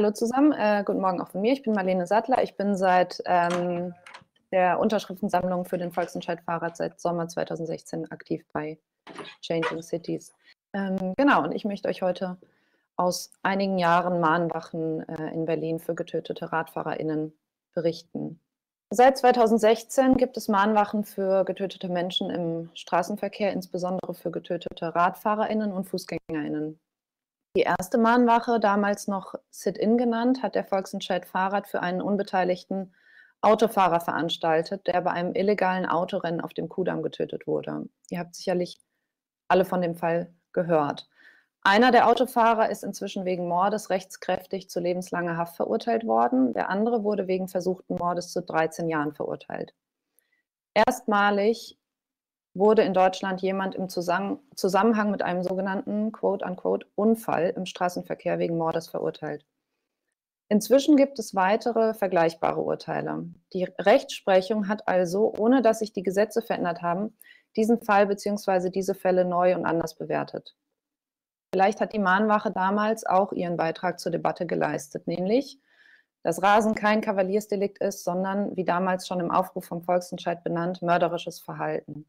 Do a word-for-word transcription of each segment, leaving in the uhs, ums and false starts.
Hallo zusammen, äh, guten Morgen auch von mir. Ich bin Marlene Sattler. Ich bin seit ähm, der Unterschriftensammlung für den Volksentscheid Fahrrad seit Sommer zweitausendsechzehn aktiv bei Changing Cities. Ähm, genau, und ich möchte euch heute aus einigen Jahren Mahnwachen äh, in Berlin für getötete RadfahrerInnen berichten. Seit zweitausendsechzehn gibt es Mahnwachen für getötete Menschen im Straßenverkehr, insbesondere für getötete RadfahrerInnen und FußgängerInnen. Die erste Mahnwache, damals noch Sit-in genannt, hat der Volksentscheid Fahrrad für einen unbeteiligten Autofahrer veranstaltet, der bei einem illegalen Autorennen auf dem Kudamm getötet wurde. Ihr habt sicherlich alle von dem Fall gehört. Einer der Autofahrer ist inzwischen wegen Mordes rechtskräftig zu lebenslanger Haft verurteilt worden. Der andere wurde wegen versuchten Mordes zu dreizehn Jahren verurteilt. Erstmalig wurde in Deutschland jemand im Zusammenhang mit einem sogenannten quote-unquote Unfall im Straßenverkehr wegen Mordes verurteilt. Inzwischen gibt es weitere vergleichbare Urteile. Die Rechtsprechung hat also, ohne dass sich die Gesetze verändert haben, diesen Fall bzw. diese Fälle neu und anders bewertet. Vielleicht hat die Mahnwache damals auch ihren Beitrag zur Debatte geleistet, nämlich, dass Rasen kein Kavaliersdelikt ist, sondern, wie damals schon im Aufruf vom Volksentscheid benannt, mörderisches Verhalten.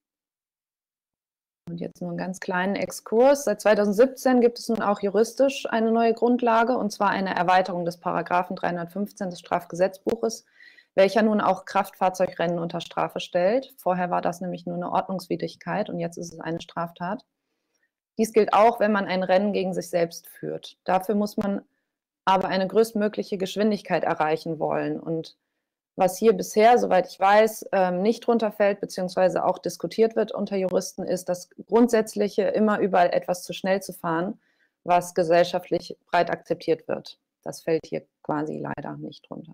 Und jetzt nur einen ganz kleinen Exkurs. Seit zweitausendsiebzehn gibt es nun auch juristisch eine neue Grundlage, und zwar eine Erweiterung des Paragraphen dreihundertfünfzehn des Strafgesetzbuches, welcher nun auch Kraftfahrzeugrennen unter Strafe stellt. Vorher war das nämlich nur eine Ordnungswidrigkeit und jetzt ist es eine Straftat. Dies gilt auch, wenn man ein Rennen gegen sich selbst führt. Dafür muss man aber eine größtmögliche Geschwindigkeit erreichen wollen. Und was hier bisher, soweit ich weiß, nicht runterfällt, beziehungsweise auch diskutiert wird unter Juristen, ist das Grundsätzliche, immer überall etwas zu schnell zu fahren, was gesellschaftlich breit akzeptiert wird. Das fällt hier quasi leider nicht runter.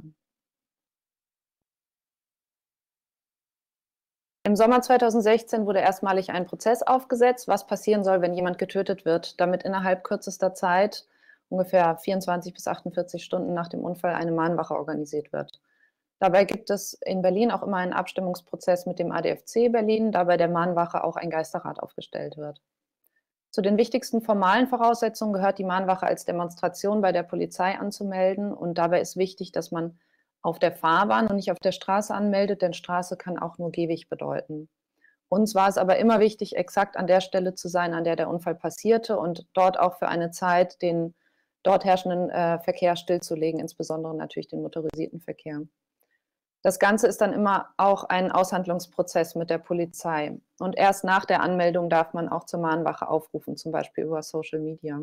Im Sommer zweitausendsechzehn wurde erstmalig ein Prozess aufgesetzt, was passieren soll, wenn jemand getötet wird, damit innerhalb kürzester Zeit, ungefähr vierundzwanzig bis achtundvierzig Stunden nach dem Unfall, eine Mahnwache organisiert wird. Dabei gibt es in Berlin auch immer einen Abstimmungsprozess mit dem A D F C Berlin, da bei der Mahnwache auch ein Geisterrat aufgestellt wird. Zu den wichtigsten formalen Voraussetzungen gehört, die Mahnwache als Demonstration bei der Polizei anzumelden. Und dabei ist wichtig, dass man auf der Fahrbahn und nicht auf der Straße anmeldet, denn Straße kann auch nur Gehweg bedeuten. Uns war es aber immer wichtig, exakt an der Stelle zu sein, an der der Unfall passierte und dort auch für eine Zeit den dort herrschenden äh, Verkehr stillzulegen, insbesondere natürlich den motorisierten Verkehr. Das Ganze ist dann immer auch ein Aushandlungsprozess mit der Polizei. Und erst nach der Anmeldung darf man auch zur Mahnwache aufrufen, zum Beispiel über Social Media.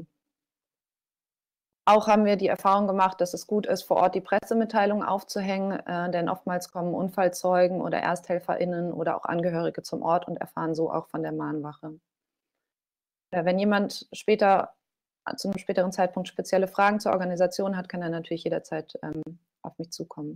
Auch haben wir die Erfahrung gemacht, dass es gut ist, vor Ort die Pressemitteilung aufzuhängen, äh, denn oftmals kommen Unfallzeugen oder ErsthelferInnen oder auch Angehörige zum Ort und erfahren so auch von der Mahnwache. Äh, wenn jemand später, zu einem späteren Zeitpunkt spezielle Fragen zur Organisation hat, kann er natürlich jederzeit ähm, auf mich zukommen.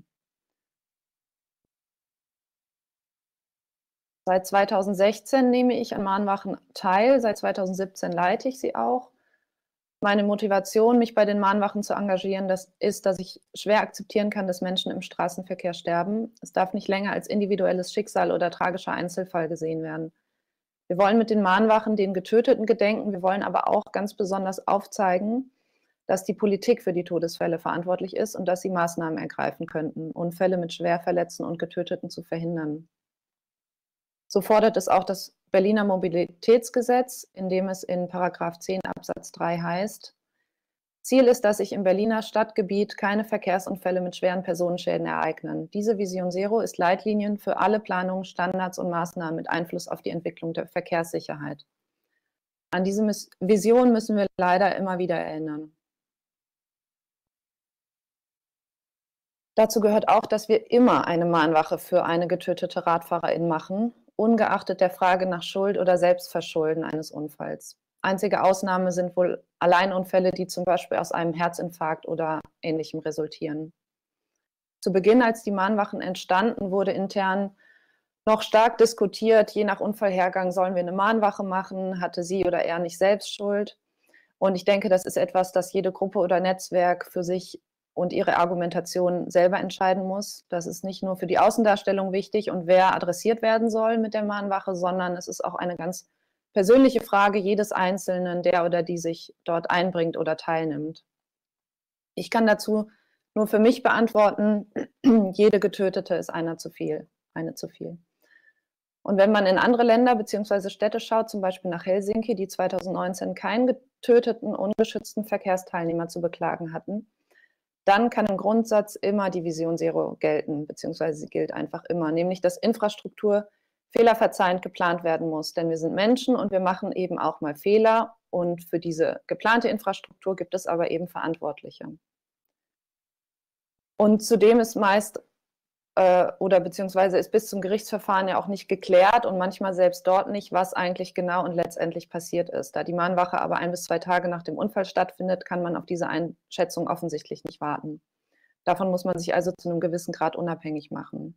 Seit zweitausendsechzehn nehme ich an Mahnwachen teil, seit zweitausendsiebzehn leite ich sie auch. Meine Motivation, mich bei den Mahnwachen zu engagieren, das ist, dass ich schwer akzeptieren kann, dass Menschen im Straßenverkehr sterben. Es darf nicht länger als individuelles Schicksal oder tragischer Einzelfall gesehen werden. Wir wollen mit den Mahnwachen den Getöteten gedenken, wir wollen aber auch ganz besonders aufzeigen, dass die Politik für die Todesfälle verantwortlich ist und dass sie Maßnahmen ergreifen könnten, Unfälle mit Schwerverletzten und Getöteten zu verhindern. So fordert es auch das Berliner Mobilitätsgesetz, in dem es in Paragraph zehn Absatz drei heißt: Ziel ist, dass sich im Berliner Stadtgebiet keine Verkehrsunfälle mit schweren Personenschäden ereignen. Diese Vision Zero ist Leitlinien für alle Planungen, Standards und Maßnahmen mit Einfluss auf die Entwicklung der Verkehrssicherheit. An diese Vision müssen wir leider immer wieder erinnern. Dazu gehört auch, dass wir immer eine Mahnwache für eine getötete Radfahrerin machen, ungeachtet der Frage nach Schuld oder Selbstverschulden eines Unfalls. Einzige Ausnahme sind wohl Alleinunfälle, die zum Beispiel aus einem Herzinfarkt oder Ähnlichem resultieren. Zu Beginn, als die Mahnwachen entstanden, wurde intern noch stark diskutiert, je nach Unfallhergang sollen wir eine Mahnwache machen, hatte sie oder er nicht selbst Schuld. Und ich denke, das ist etwas, das jede Gruppe oder Netzwerk für sich und ihre Argumentation selber entscheiden muss. Das ist nicht nur für die Außendarstellung wichtig und wer adressiert werden soll mit der Mahnwache, sondern es ist auch eine ganz persönliche Frage jedes Einzelnen, der oder die sich dort einbringt oder teilnimmt. Ich kann dazu nur für mich beantworten, jede Getötete ist einer zu viel, eine zu viel. Und wenn man in andere Länder bzw. Städte schaut, zum Beispiel nach Helsinki, die zweitausendneunzehn keinen getöteten, ungeschützten Verkehrsteilnehmer zu beklagen hatten, dann kann im Grundsatz immer die Vision Zero gelten, beziehungsweise sie gilt einfach immer, nämlich dass Infrastruktur fehlerverzeihend geplant werden muss. Denn wir sind Menschen und wir machen eben auch mal Fehler und für diese geplante Infrastruktur gibt es aber eben Verantwortliche. Und zudem ist meist äh, oder beziehungsweise ist bis zum Gerichtsverfahren ja auch nicht geklärt und manchmal selbst dort nicht, was eigentlich genau und letztendlich passiert ist. Da die Mahnwache aber ein bis zwei Tage nach dem Unfall stattfindet, kann man auf diese Einschätzung offensichtlich nicht warten. Davon muss man sich also zu einem gewissen Grad unabhängig machen.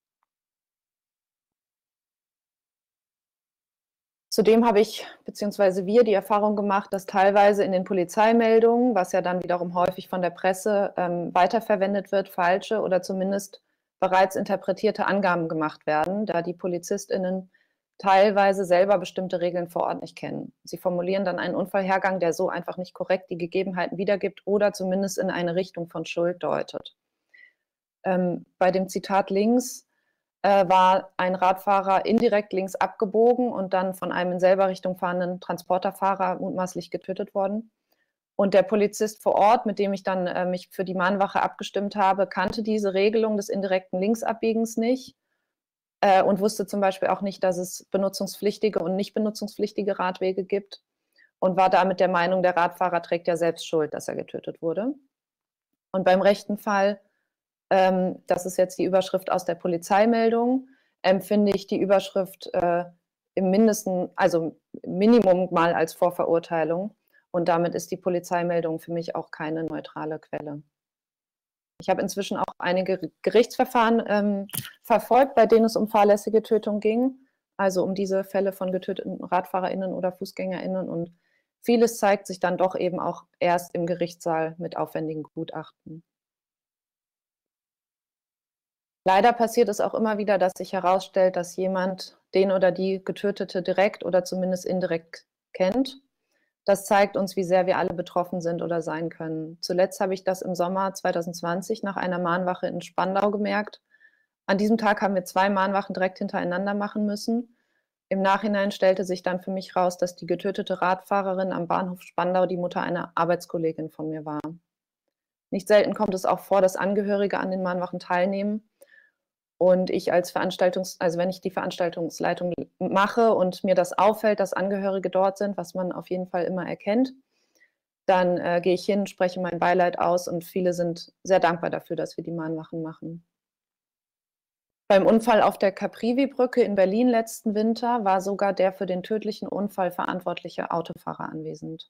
Zudem habe ich bzw. wir die Erfahrung gemacht, dass teilweise in den Polizeimeldungen, was ja dann wiederum häufig von der Presse ähm, weiterverwendet wird, falsche oder zumindest bereits interpretierte Angaben gemacht werden, da die PolizistInnen teilweise selber bestimmte Regeln vor Ort nicht kennen. Sie formulieren dann einen Unfallhergang, der so einfach nicht korrekt die Gegebenheiten wiedergibt oder zumindest in eine Richtung von Schuld deutet. Ähm, bei dem Zitat links äh, war ein Radfahrer indirekt links abgebogen und dann von einem in selber Richtung fahrenden Transporterfahrer mutmaßlich getötet worden. Und der Polizist vor Ort, mit dem ich dann äh, mich für die Mahnwache abgestimmt habe, kannte diese Regelung des indirekten Linksabbiegens nicht äh, und wusste zum Beispiel auch nicht, dass es benutzungspflichtige und nicht benutzungspflichtige Radwege gibt und war damit der Meinung, der Radfahrer trägt ja selbst Schuld, dass er getötet wurde. Und beim rechten Fall, ähm, das ist jetzt die Überschrift aus der Polizeimeldung, empfinde ich die Überschrift äh, im Mindesten, also Minimum mal als Vorverurteilung. Und damit ist die Polizeimeldung für mich auch keine neutrale Quelle. Ich habe inzwischen auch einige Gerichtsverfahren ähm, verfolgt, bei denen es um fahrlässige Tötung ging, also um diese Fälle von getöteten RadfahrerInnen oder FußgängerInnen. Und vieles zeigt sich dann doch eben auch erst im Gerichtssaal mit aufwendigen Gutachten. Leider passiert es auch immer wieder, dass sich herausstellt, dass jemand den oder die Getötete direkt oder zumindest indirekt kennt. Das zeigt uns, wie sehr wir alle betroffen sind oder sein können. Zuletzt habe ich das im Sommer zweitausendzwanzig nach einer Mahnwache in Spandau gemerkt. An diesem Tag haben wir zwei Mahnwachen direkt hintereinander machen müssen. Im Nachhinein stellte sich dann für mich raus, dass die getötete Radfahrerin am Bahnhof Spandau die Mutter einer Arbeitskollegin von mir war. Nicht selten kommt es auch vor, dass Angehörige an den Mahnwachen teilnehmen. Und ich als Veranstaltungs-, also wenn ich die Veranstaltungsleitung mache und mir das auffällt, dass Angehörige dort sind, was man auf jeden Fall immer erkennt, dann äh, gehe ich hin, spreche mein Beileid aus und viele sind sehr dankbar dafür, dass wir die Mahnwachen machen. Beim Unfall auf der Caprivi-Brücke in Berlin letzten Winter war sogar der für den tödlichen Unfall verantwortliche Autofahrer anwesend.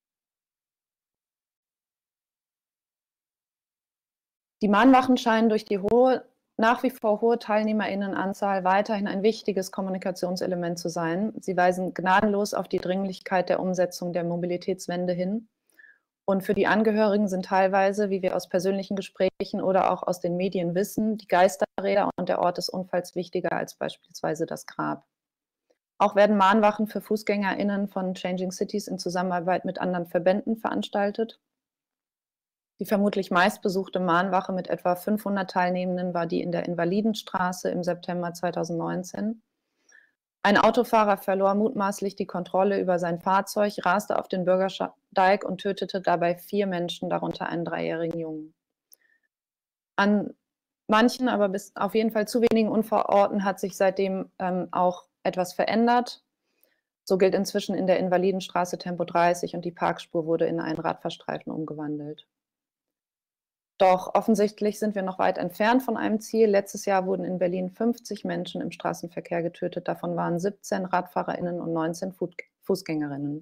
Die Mahnwachen scheinen durch die hohe nach wie vor hohe TeilnehmerInnenanzahl weiterhin ein wichtiges Kommunikationselement zu sein. Sie weisen gnadenlos auf die Dringlichkeit der Umsetzung der Mobilitätswende hin. Und für die Angehörigen sind teilweise, wie wir aus persönlichen Gesprächen oder auch aus den Medien wissen, die Geisterräder und der Ort des Unfalls wichtiger als beispielsweise das Grab. Auch werden Mahnwachen für FußgängerInnen von Changing Cities in Zusammenarbeit mit anderen Verbänden veranstaltet. Die vermutlich meistbesuchte Mahnwache mit etwa fünfhundert Teilnehmenden war die in der Invalidenstraße im September zweitausendneunzehn. Ein Autofahrer verlor mutmaßlich die Kontrolle über sein Fahrzeug, raste auf den Bürgersteig und tötete dabei vier Menschen, darunter einen dreijährigen Jungen. An manchen, aber bis auf jeden Fall zu wenigen Unfallorten hat sich seitdem ähm, auch etwas verändert. So gilt inzwischen in der Invalidenstraße Tempo dreißig und die Parkspur wurde in einen Radfahrstreifen umgewandelt. Doch offensichtlich sind wir noch weit entfernt von einem Ziel. Letztes Jahr wurden in Berlin fünfzig Menschen im Straßenverkehr getötet. Davon waren siebzehn RadfahrerInnen und neunzehn Fußgängerinnen.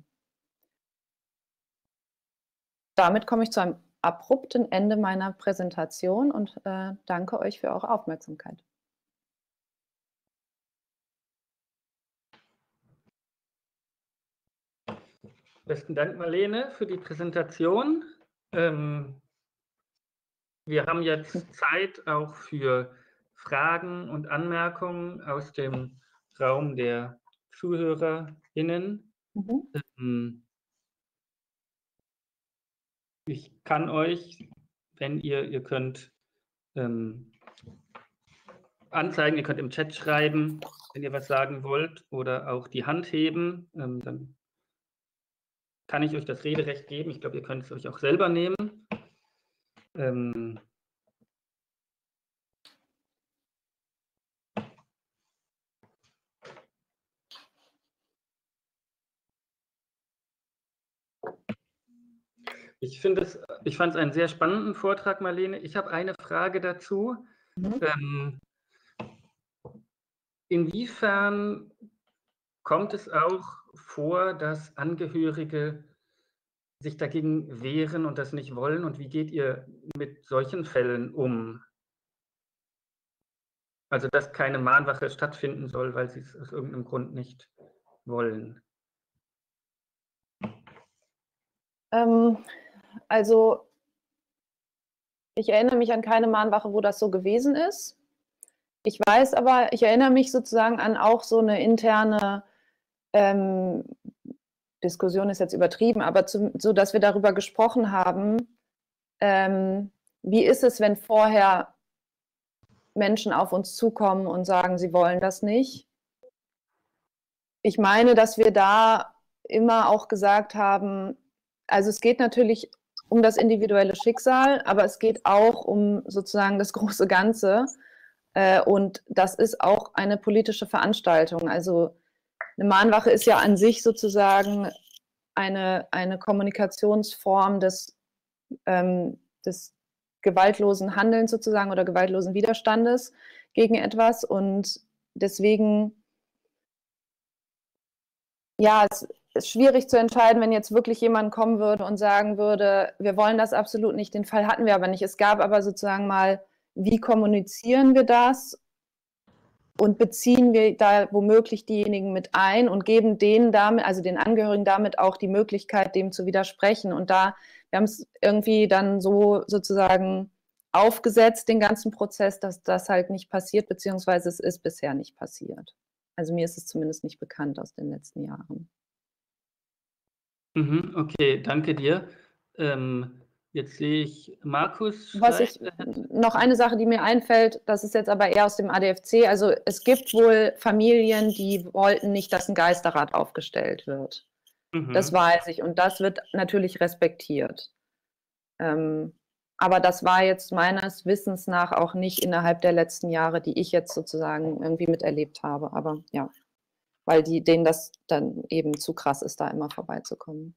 Damit komme ich zu einem abrupten Ende meiner Präsentation und äh, danke euch für eure Aufmerksamkeit. Besten Dank, Marlene, für die Präsentation. Ähm, wir haben jetzt Zeit auch für Fragen und Anmerkungen aus dem Raum der ZuhörerInnen. Mhm. Ähm, ich kann euch wenn ihr, ihr könnt ähm, anzeigen, ihr könnt im Chat schreiben, wenn ihr was sagen wollt oder auch die Hand heben, ähm, dann kann ich euch das Rederecht geben. Ich glaube, ihr könnt es euch auch selber nehmen. Ähm, Ich finde es, ich fand es einen sehr spannenden Vortrag, Marlene. Ich habe eine Frage dazu. Mhm. Ähm, inwiefern kommt es auch vor, dass Angehörige sich dagegen wehren und das nicht wollen? Und wie geht ihr mit solchen Fällen um? Also, dass keine Mahnwache stattfinden soll, weil sie es aus irgendeinem Grund nicht wollen. Ähm, also ich erinnere mich an keine Mahnwache, wo das so gewesen ist. Ich weiß aber, ich erinnere mich sozusagen an auch so eine interne ähm, Diskussion ist jetzt übertrieben, aber zu, so, dass wir darüber gesprochen haben, ähm, wie ist es, wenn vorher Menschen auf uns zukommen und sagen, sie wollen das nicht. Ich meine, dass wir da immer auch gesagt haben, also es geht natürlich um das individuelle Schicksal, aber es geht auch um sozusagen das große Ganze. Und das ist auch eine politische Veranstaltung. Also eine Mahnwache ist ja an sich sozusagen eine, eine Kommunikationsform des, ähm, des gewaltlosen Handelns sozusagen oder gewaltlosen Widerstandes gegen etwas. Und deswegen, ja, es ist schwierig zu entscheiden, wenn jetzt wirklich jemand kommen würde und sagen würde, wir wollen das absolut nicht, den Fall hatten wir aber nicht. Es gab aber sozusagen mal, wie kommunizieren wir das und beziehen wir da womöglich diejenigen mit ein und geben denen damit, also den Angehörigen damit auch die Möglichkeit, dem zu widersprechen. Und da, wir haben es irgendwie dann so sozusagen aufgesetzt, den ganzen Prozess, dass das halt nicht passiert, beziehungsweise es ist bisher nicht passiert. Also mir ist es zumindest nicht bekannt aus den letzten Jahren. Mhm, okay, danke dir. Ähm, jetzt sehe ich, Markus Was ich, noch eine Sache, die mir einfällt, das ist jetzt aber eher aus dem A D F C, also es gibt wohl Familien, die wollten nicht, dass ein Geisterrat aufgestellt wird. Mhm. Das weiß ich und das wird natürlich respektiert. Ähm, aber das war jetzt meines Wissens nach auch nicht innerhalb der letzten Jahre, die ich jetzt sozusagen irgendwie miterlebt habe. Aber ja, weil die, denen das dann eben zu krass ist, da immer vorbeizukommen.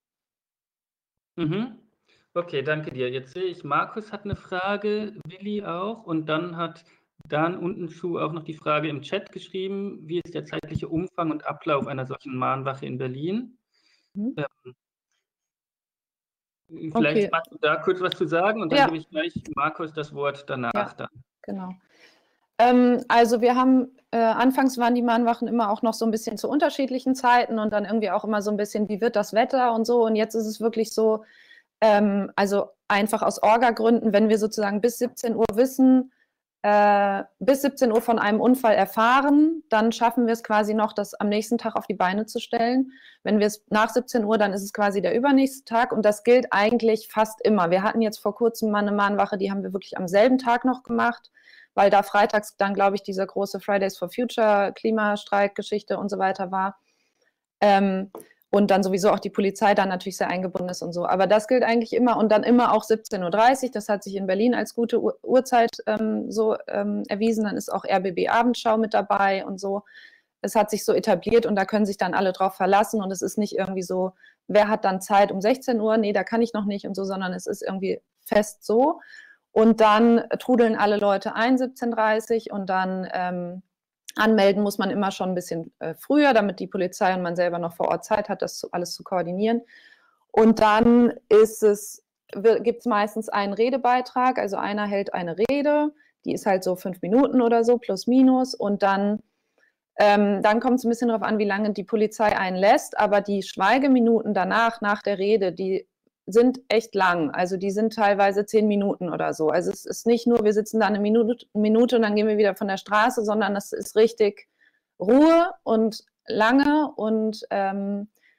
Mhm. Okay, danke dir. Jetzt sehe ich, Markus hat eine Frage, Willi auch, und dann hat Dan unten zu auch noch die Frage im Chat geschrieben, wie ist der zeitliche Umfang und Ablauf einer solchen Mahnwache in Berlin? Mhm. Ähm, vielleicht okay. Magst du da kurz was zu sagen und dann ja. gebe ich gleich Markus das Wort danach. Ja, dann. Genau. Ähm, also wir haben, äh, anfangs waren die Mahnwachen immer auch noch so ein bisschen zu unterschiedlichen Zeiten und dann irgendwie auch immer so ein bisschen, wie wird das Wetter und so. Und jetzt ist es wirklich so, ähm, also einfach aus Orga-Gründen, wenn wir sozusagen bis siebzehn Uhr wissen, äh, bis siebzehn Uhr von einem Unfall erfahren, dann schaffen wir es quasi noch, das am nächsten Tag auf die Beine zu stellen. Wenn wir es nach siebzehn Uhr, dann ist es quasi der übernächste Tag und das gilt eigentlich fast immer. Wir hatten jetzt vor kurzem mal eine Mahnwache, die haben wir wirklich am selben Tag noch gemacht, weil da freitags dann, glaube ich, dieser große Fridays for Future Klimastreik-Geschichte und so weiter war. Ähm, und dann sowieso auch die Polizei dann natürlich sehr eingebunden ist und so. Aber das gilt eigentlich immer und dann immer auch siebzehn Uhr dreißig. Das hat sich in Berlin als gute Ur Uhrzeit ähm, so ähm, erwiesen. Dann ist auch R B B Abendschau mit dabei und so. Es hat sich so etabliert und da können sich dann alle drauf verlassen und es ist nicht irgendwie so, wer hat dann Zeit um sechzehn Uhr? Nee, da kann ich noch nicht und so, sondern es ist irgendwie fest so. Und dann trudeln alle Leute ein, siebzehn Uhr dreißig und dann ähm, anmelden muss man immer schon ein bisschen äh, früher, damit die Polizei und man selber noch vor Ort Zeit hat, das zu, alles zu koordinieren. Und dann ist es, gibt es meistens einen Redebeitrag, also einer hält eine Rede, die ist halt so fünf Minuten oder so, plus minus. Und dann, ähm, dann kommt es ein bisschen darauf an, wie lange die Polizei einen lässt, aber die Schweigeminuten danach, nach der Rede, die sind echt lang. Also die sind teilweise zehn Minuten oder so. Also es ist nicht nur, wir sitzen da eine Minute, Minute und dann gehen wir wieder von der Straße, sondern es ist richtig Ruhe und lange und ähm,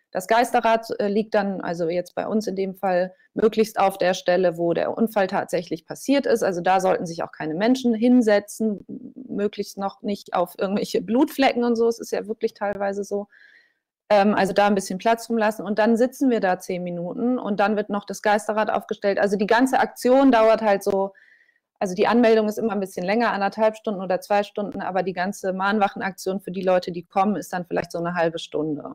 Das Geisterrad äh, liegt dann, also jetzt bei uns in dem Fall, möglichst auf der Stelle, wo der Unfall tatsächlich passiert ist. Also da sollten sich auch keine Menschen hinsetzen, möglichst noch nicht auf irgendwelche Blutflecken und so. Es ist ja wirklich teilweise so. Ähm, also da ein bisschen Platz rumlassen und dann sitzen wir da zehn Minuten und dann wird noch das Geisterrad aufgestellt. Also die ganze Aktion dauert halt so, also die Anmeldung ist immer ein bisschen länger, anderthalb Stunden oder zwei Stunden, aber die ganze Mahnwachenaktion für die Leute, die kommen, ist dann vielleicht so eine halbe Stunde.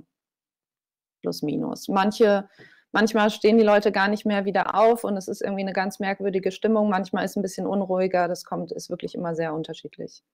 Plus minus. Manche, manchmal stehen die Leute gar nicht mehr wieder auf und es ist irgendwie eine ganz merkwürdige Stimmung. Manchmal ist es ein bisschen unruhiger. Das kommt, ist wirklich immer sehr unterschiedlich.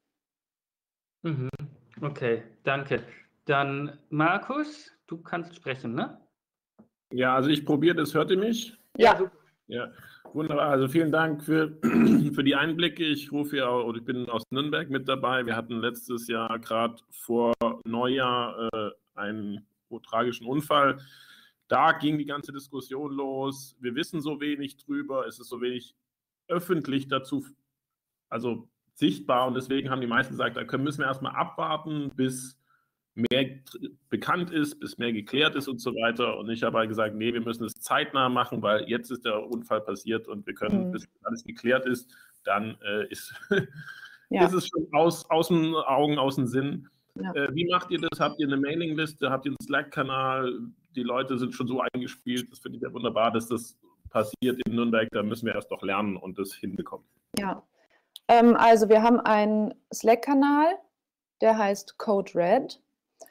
Mhm. Okay, danke. Dann Markus, du kannst sprechen, ne? Ja, also ich probiere das. Hört ihr mich? Ja. super. Ja, wunderbar. Also vielen Dank für, für die Einblicke. Ich rufe ja, oder ich bin aus Nürnberg mit dabei. Wir hatten letztes Jahr gerade vor Neujahr äh, einen oh, tragischen Unfall. Da ging die ganze Diskussion los. Wir wissen so wenig drüber. Es ist so wenig öffentlich dazu, also sichtbar. Und deswegen haben die meisten gesagt, da können, müssen wir erstmal abwarten, bis mehr bekannt ist, bis mehr geklärt ist und so weiter. Und ich habe halt gesagt, nee, wir müssen es zeitnah machen, weil jetzt ist der Unfall passiert und wir können, mhm. bis alles geklärt ist, dann äh, ist, ja. ist es schon aus, aus den Augen, aus dem Sinn. Ja. Äh, wie macht ihr das? Habt ihr eine Mailingliste? Habt ihr einen Slack-Kanal? Die Leute sind schon so eingespielt. Das finde ich ja wunderbar, dass das passiert in Nürnberg. Da müssen wir erst noch lernen und das hinbekommen. Ja, ähm, also wir haben einen Slack-Kanal, der heißt Code Red.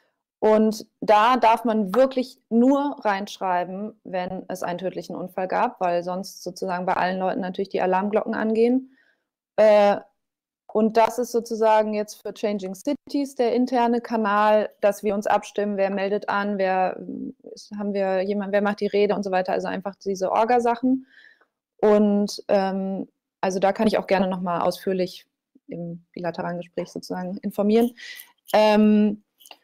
Und da darf man wirklich nur reinschreiben, wenn es einen tödlichen Unfall gab, weil sonst sozusagen bei allen Leuten natürlich die Alarmglocken angehen. Äh, und das ist sozusagen jetzt für Changing Cities der interne Kanal, dass wir uns abstimmen, wer meldet an, wer haben wir jemand, wer macht die Rede und so weiter. Also einfach diese Orga-Sachen. Und ähm, also da kann ich auch gerne nochmal ausführlich im bilateralen Gespräch sozusagen informieren. Ähm,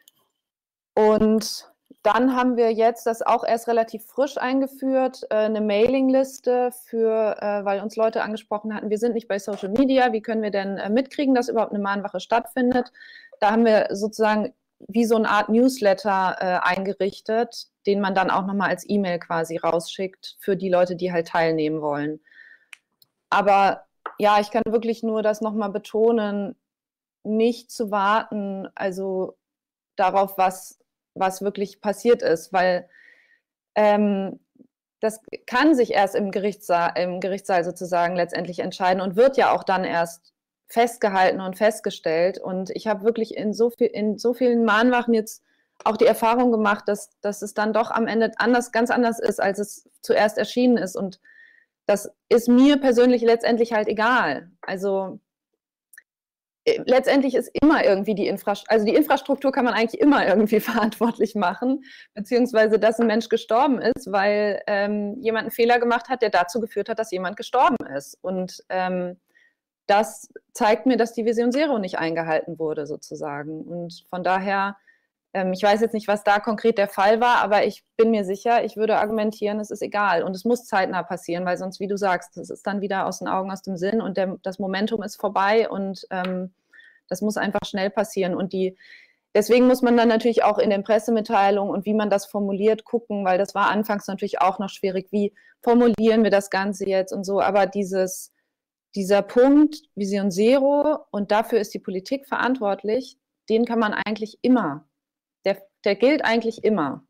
Und dann haben wir jetzt das auch erst relativ frisch eingeführt, eine Mailingliste für, weil uns Leute angesprochen hatten, wir sind nicht bei Social Media, wie können wir denn mitkriegen, dass überhaupt eine Mahnwache stattfindet? Da haben wir sozusagen wie so eine Art Newsletter eingerichtet, den man dann auch nochmal als E-Mail quasi rausschickt für die Leute, die halt teilnehmen wollen. Aber ja, ich kann wirklich nur das nochmal betonen, nicht zu warten, also darauf, was was wirklich passiert ist, weil ähm, das kann sich erst im Gerichtssaal, im Gerichtssaal sozusagen letztendlich entscheiden und wird ja auch dann erst festgehalten und festgestellt. Und ich habe wirklich in so, viel, in so vielen Mahnwachen jetzt auch die Erfahrung gemacht, dass, dass es dann doch am Ende anders, ganz anders ist, als es zuerst erschienen ist. Und das ist mir persönlich letztendlich halt egal. Also letztendlich ist immer irgendwie die Infrastruktur, also die Infrastruktur kann man eigentlich immer irgendwie verantwortlich machen, beziehungsweise dass ein Mensch gestorben ist, weil ähm, jemand einen Fehler gemacht hat, der dazu geführt hat, dass jemand gestorben ist. Und ähm, das zeigt mir, dass die Vision Zero nicht eingehalten wurde, sozusagen. Und von daher, ähm, ich weiß jetzt nicht, was da konkret der Fall war, aber ich bin mir sicher, ich würde argumentieren, es ist egal. Und es muss zeitnah passieren, weil sonst, wie du sagst, es ist dann wieder aus den Augen, aus dem Sinn und der, das Momentum ist vorbei und ähm, das muss einfach schnell passieren. Und die, deswegen muss man dann natürlich auch in den Pressemitteilungen und wie man das formuliert gucken, weil das war anfangs natürlich auch noch schwierig, wie formulieren wir das Ganze jetzt und so. Aber dieses, dieser Punkt Vision Zero und dafür ist die Politik verantwortlich, den kann man eigentlich immer, der, der gilt eigentlich immer.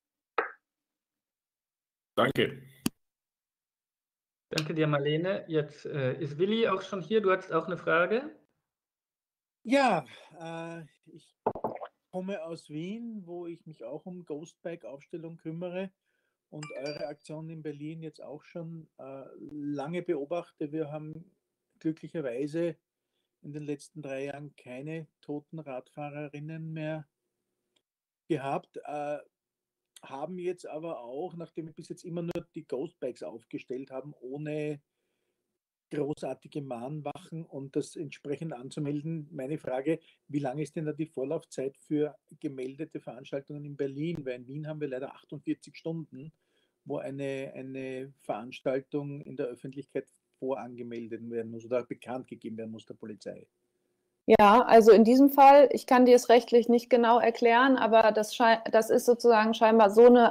Danke. Danke dir, Marlene. Jetzt äh, ist Willi auch schon hier. Du hattest auch eine Frage? Ja, äh, ich komme aus Wien, wo ich mich auch um Ghostbike-Aufstellung kümmere und eure Aktion in Berlin jetzt auch schon äh, lange beobachte. Wir haben glücklicherweise in den letzten drei Jahren keine toten Radfahrerinnen mehr gehabt, äh, haben jetzt aber auch, nachdem wir bis jetzt immer nur die Ghostbikes aufgestellt haben, ohne großartige Mahnwachen und das entsprechend anzumelden. Meine Frage, wie lange ist denn da die Vorlaufzeit für gemeldete Veranstaltungen in Berlin? Weil in Wien haben wir leider achtundvierzig Stunden, wo eine, eine Veranstaltung in der Öffentlichkeit vorangemeldet werden muss oder bekannt gegeben werden muss der Polizei. Ja, also in diesem Fall, ich kann dir es rechtlich nicht genau erklären, aber das, schei- das ist sozusagen scheinbar so eine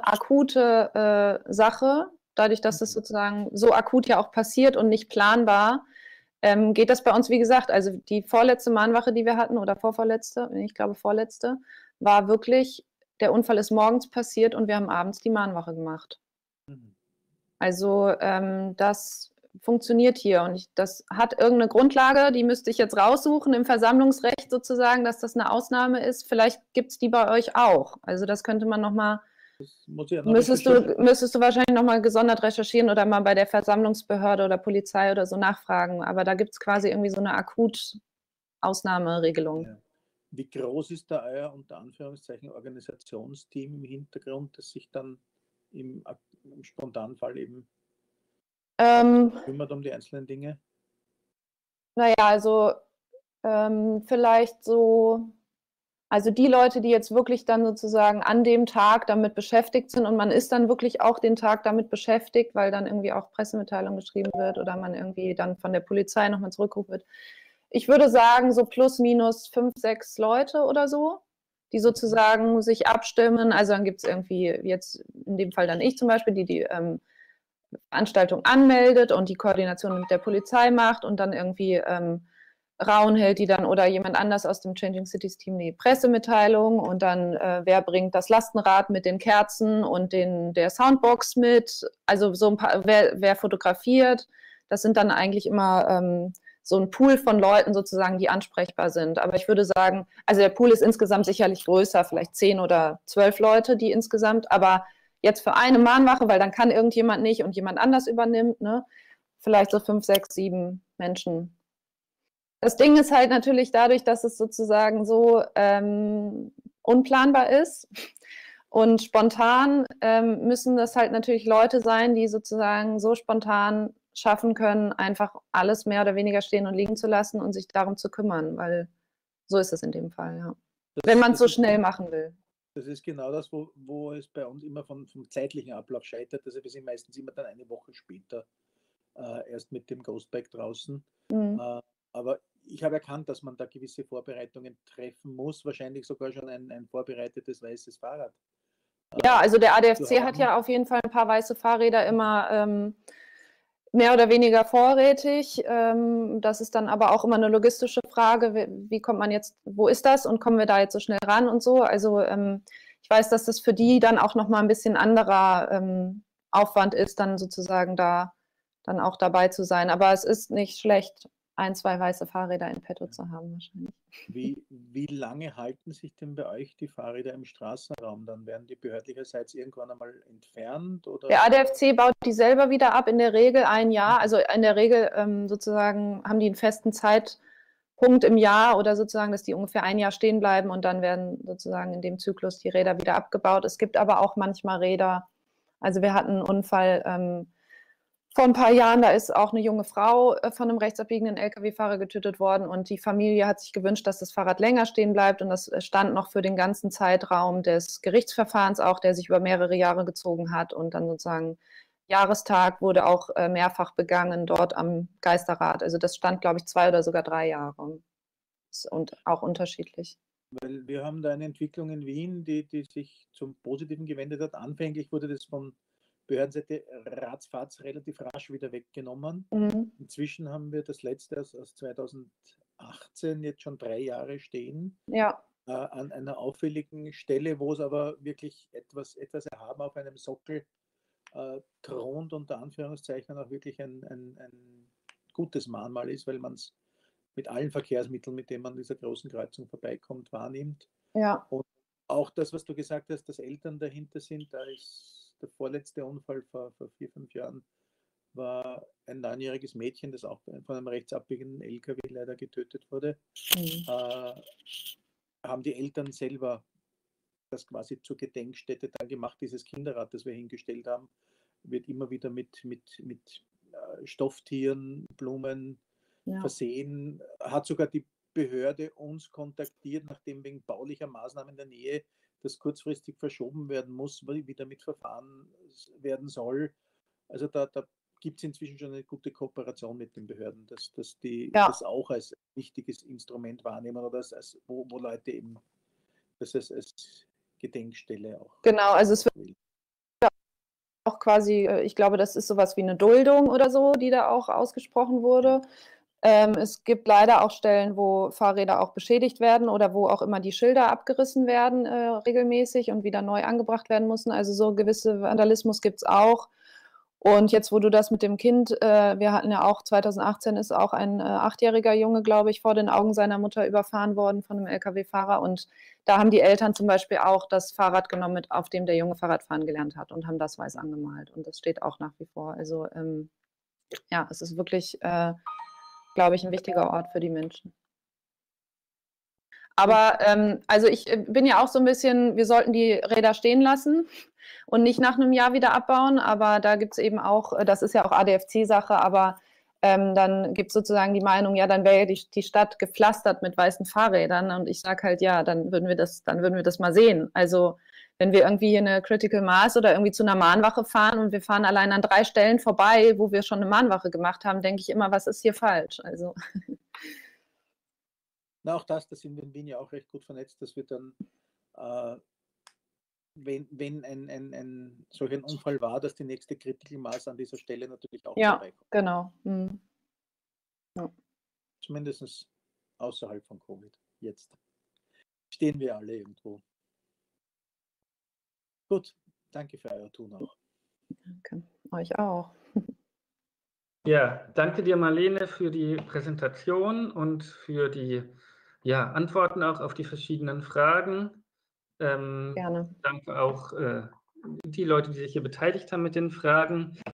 akute äh, Sache, dadurch, dass es sozusagen so akut ja auch passiert und nicht planbar, ähm, geht das bei uns, wie gesagt, also die vorletzte Mahnwache, die wir hatten, oder vorvorletzte, ich glaube vorletzte, war wirklich, der Unfall ist morgens passiert und wir haben abends die Mahnwache gemacht. Mhm. Also ähm, das funktioniert hier und ich, das hat irgendeine Grundlage, die müsste ich jetzt raussuchen im Versammlungsrecht sozusagen, dass das eine Ausnahme ist. Vielleicht gibt es die bei euch auch. Also das könnte man nochmal, Das muss ich auch noch müsstest recherchieren. du, müsstest du wahrscheinlich nochmal gesondert recherchieren oder mal bei der Versammlungsbehörde oder Polizei oder so nachfragen. Aber da gibt es quasi irgendwie so eine Akut-Ausnahmeregelung. Ja. Wie groß ist da euer unter Anführungszeichen Organisationsteam im Hintergrund, das sich dann im, Ak- im Spontanfall eben Ähm, kümmert um die einzelnen Dinge? naja, also ähm, vielleicht so. Also die Leute, die jetzt wirklich dann sozusagen an dem Tag damit beschäftigt sind und man ist dann wirklich auch den Tag damit beschäftigt, weil dann irgendwie auch Pressemitteilung geschrieben wird oder man irgendwie dann von der Polizei nochmal zurückgerufen wird. Ich würde sagen, so plus minus fünf, sechs Leute oder so, die sozusagen sich abstimmen. Also dann gibt es irgendwie jetzt in dem Fall dann ich zum Beispiel, die die ähm, Veranstaltung anmeldet und die Koordination mit der Polizei macht und dann irgendwie ähm, Raun hält die dann oder jemand anders aus dem Changing Cities Team die Pressemitteilung und dann äh, wer bringt das Lastenrad mit den Kerzen und den, der Soundbox mit, also so ein paar, wer, wer fotografiert, das sind dann eigentlich immer ähm, so ein Pool von Leuten sozusagen, die ansprechbar sind. Aber ich würde sagen, also der Pool ist insgesamt sicherlich größer, vielleicht zehn oder zwölf Leute, die insgesamt, aber jetzt für eine Mahnwache, weil dann kann irgendjemand nicht und jemand anders übernimmt, ne? Vielleicht so fünf, sechs, sieben Menschen. Das Ding ist halt natürlich dadurch, dass es sozusagen so ähm, unplanbar ist und spontan ähm, müssen das halt natürlich Leute sein, die sozusagen so spontan schaffen können, einfach alles mehr oder weniger stehen und liegen zu lassen und sich darum zu kümmern, weil so ist es in dem Fall, ja. Das, Wenn man es das so ist, schnell machen will. das ist genau das, wo, wo es bei uns immer vom, vom zeitlichen Ablauf scheitert. Also wir sind meistens immer dann eine Woche später äh, erst mit dem Ghostbike draußen. Mhm. Äh, aber ich habe erkannt, dass man da gewisse Vorbereitungen treffen muss, wahrscheinlich sogar schon ein, ein vorbereitetes weißes Fahrrad. Ja, also der A D F zu C hat haben. ja auf jeden Fall ein paar weiße Fahrräder immer ähm, mehr oder weniger vorrätig. Ähm, das ist dann aber auch immer eine logistische Frage. Wie, wie kommt man jetzt, wo ist das und kommen wir da jetzt so schnell ran und so? Also ähm, ich weiß, dass das für die dann auch nochmal ein bisschen anderer ähm, Aufwand ist, dann sozusagen da dann auch dabei zu sein. Aber es ist nicht schlecht, ein, zwei weiße Fahrräder in petto zu haben wahrscheinlich. Wie, wie lange halten sich denn bei euch die Fahrräder im Straßenraum? Dann werden die behördlicherseits irgendwann einmal entfernt? Oder? Der A D F C baut die selber wieder ab, in der Regel ein Jahr. Also in der Regel ähm, sozusagen haben die einen festen Zeitpunkt im Jahr oder sozusagen, dass die ungefähr ein Jahr stehen bleiben und dann werden sozusagen in dem Zyklus die Räder wieder abgebaut. Es gibt aber auch manchmal Räder, also wir hatten einen Unfall ähm, vor ein paar Jahren, da ist auch eine junge Frau äh, von einem rechtsabbiegenden L K W-Fahrer getötet worden und die Familie hat sich gewünscht, dass das Fahrrad länger stehen bleibt und das stand noch für den ganzen Zeitraum des Gerichtsverfahrens auch, der sich über mehrere Jahre gezogen hat und dann sozusagen Jahrestag wurde auch äh, mehrfach begangen dort am Geisterrad. Also das stand, glaube ich, zwei oder sogar drei Jahre und auch unterschiedlich. Weil wir haben da eine Entwicklung in Wien, die, die sich zum Positiven gewendet hat. Anfänglich wurde das von Behördenseite ratzfatz relativ rasch wieder weggenommen. Mhm. Inzwischen haben wir das letzte aus, aus zweitausendachtzehn jetzt schon drei Jahre stehen. Ja. Äh, an einer auffälligen Stelle, wo es aber wirklich etwas, etwas erhaben auf einem Sockel äh, thront, unter Anführungszeichen auch wirklich ein, ein, ein gutes Mahnmal ist, weil man es mit allen Verkehrsmitteln, mit denen man an dieser großen Kreuzung vorbeikommt, wahrnimmt. Ja. Und auch das, was du gesagt hast, dass Eltern dahinter sind, da ist der vorletzte Unfall vor, vor vier, fünf Jahren, war ein neunjähriges Mädchen, das auch von einem rechtsabbiegenden L K W leider getötet wurde. Mhm. Äh, haben die Eltern selber das quasi zur Gedenkstätte dann gemacht, dieses Kinderrad, das wir hingestellt haben, wird immer wieder mit, mit, mit äh, Stofftieren, Blumen Ja. versehen. Hat sogar die Behörde uns kontaktiert, nachdem wegen baulicher Maßnahmen in der Nähe das kurzfristig verschoben werden muss, wie damit verfahren werden soll. Also da, da gibt es inzwischen schon eine gute Kooperation mit den Behörden, dass, dass die Ja. das auch als wichtiges Instrument wahrnehmen oder als, als, wo, wo Leute eben das als, als Gedenkstelle auch. Genau, also es wird auch quasi, äh, ich glaube, das ist sowas wie eine Duldung oder so, die da auch ausgesprochen wurde. Ähm, es gibt leider auch Stellen, wo Fahrräder auch beschädigt werden oder wo auch immer die Schilder abgerissen werden äh, regelmäßig und wieder neu angebracht werden müssen. Also so gewisse Vandalismus gibt es auch. Und jetzt, wo du das mit dem Kind, äh, wir hatten ja auch, zweitausendachtzehn ist auch ein äh, achtjähriger Junge, glaube ich, vor den Augen seiner Mutter überfahren worden von einem L K W-Fahrer. Und da haben die Eltern zum Beispiel auch das Fahrrad genommen, mit, auf dem der Junge Fahrradfahren gelernt hat und haben das weiß angemalt. Und das steht auch nach wie vor. Also ähm, ja, es ist wirklich, äh, glaube ich, ein wichtiger Ort für die Menschen. Aber ähm, also ich bin ja auch so ein bisschen, wir sollten die Räder stehen lassen und nicht nach einem Jahr wieder abbauen, aber da gibt es eben auch, das ist ja auch A D F C-Sache, aber ähm, dann gibt es sozusagen die Meinung, ja, dann wäre ja die, die Stadt gepflastert mit weißen Fahrrädern und ich sage halt, ja, dann würden wir das, dann würden wir das mal sehen. Also wenn wir irgendwie hier eine Critical Mass oder irgendwie zu einer Mahnwache fahren und wir fahren allein an drei Stellen vorbei, wo wir schon eine Mahnwache gemacht haben, denke ich immer, was ist hier falsch? Also Na, auch das, da sind wir in Wien ja auch recht gut vernetzt, dass wir dann, äh, wenn, wenn ein, ein, ein solch ein Unfall war, dass die nächste Critical Mass an dieser Stelle natürlich auch ja, vorbeikommt. genau. Hm. Ja. Zumindest außerhalb von Covid. Jetzt stehen wir alle irgendwo. Gut, danke für euer Tun auch. Danke. Euch auch. Ja, danke dir, Marlene, für die Präsentation und für die ja, Antworten auch auf die verschiedenen Fragen. Ähm, Gerne. danke auch äh, die Leute, die sich hier beteiligt haben mit den Fragen.